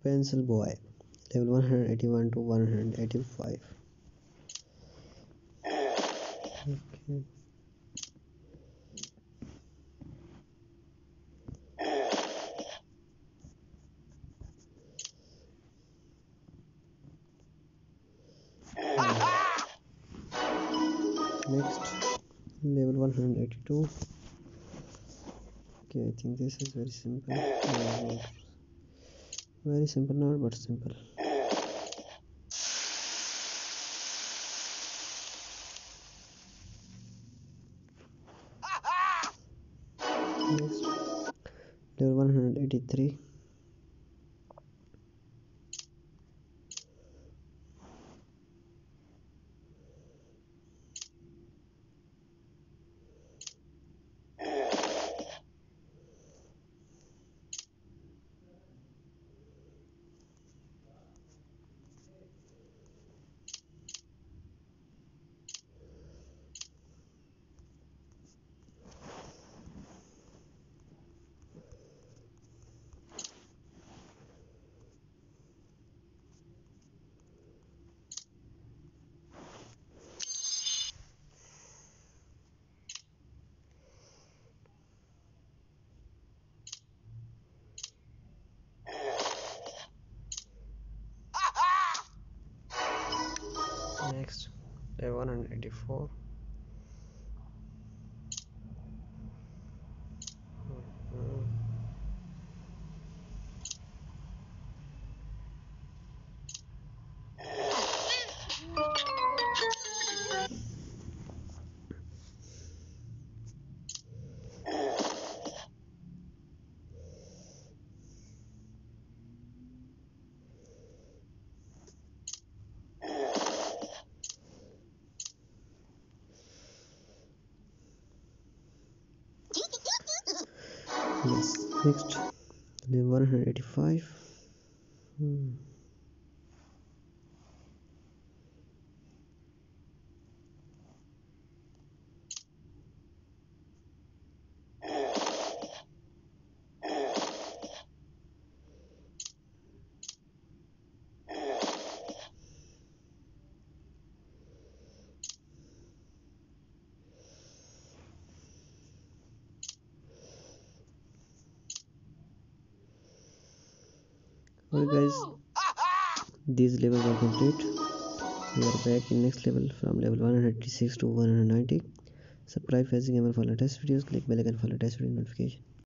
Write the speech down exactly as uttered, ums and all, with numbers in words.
Pencil Boy, level one hundred eighty-one to one hundred eighty-five. Okay. Next, level one hundred eighty-two. Okay, I think this is very simple. No, very simple, not but simple. Next, level one hundred eighty-three. Next, level one hundred eighty-four. Yes, next, level one hundred eighty-five. Hmm. Okay guys, these levels are complete. We are back in next level from level one hundred eighty-six to one hundred ninety. Subscribe Phasing Gamer for latest videos. Click bell icon for latest video notification.